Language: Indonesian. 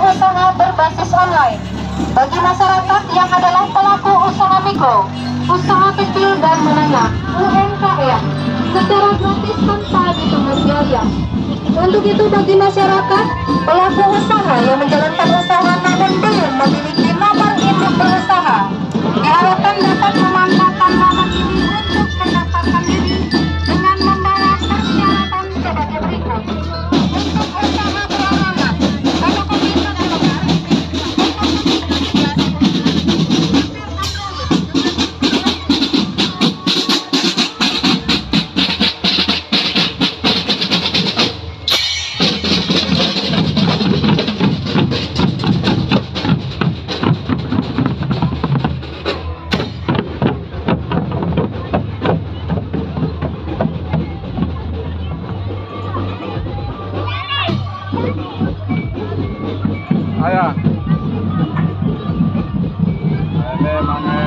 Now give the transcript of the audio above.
usaha berbasis online. Bagi masyarakat yang adalah pelaku usaha mikro, usaha kecil dan menengah (UMKM) secara gratis tanpa dipungut biaya. Untuk itu bagi masyarakat pelaku usaha yang menjalankan usaha namun belum memiliki nomor induk berusaha, diharapkan dapat memanfaatkan momen ini untuk mendaftarkan diri dengan membawa persyaratan sebagai berikut. Untuk usaha perorangan, fotokopi Ayah, ini mangai